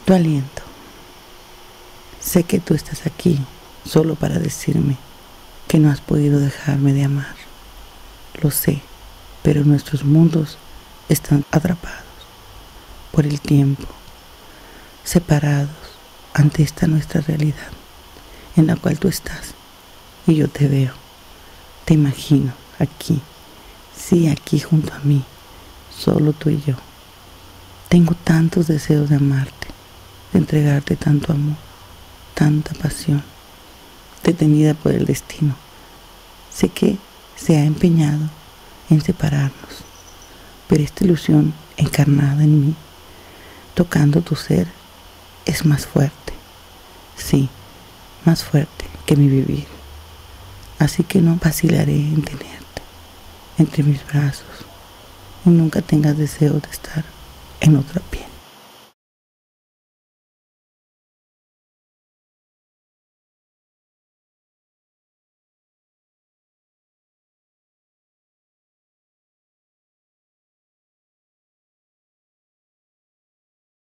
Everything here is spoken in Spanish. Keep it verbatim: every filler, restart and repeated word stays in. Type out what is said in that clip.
tu aliento. Sé que tú estás aquí solo para decirme que no has podido dejarme de amar. Lo sé, pero nuestros mundos están atrapados por el tiempo, separados ante esta nuestra realidad en la cual tú estás y yo te veo, te imagino aquí, sí, aquí junto a mí, solo tú y yo. Tengo tantos deseos de amarte, de entregarte tanto amor, tanta pasión, detenida por el destino. Sé que se ha empeñado en separarnos, pero esta ilusión encarnada en mí, tocando tu ser, es más fuerte, sí, más fuerte que mi vivir. Así que no vacilaré en tenerte entre mis brazos y nunca tengas deseo de estar en otra piel.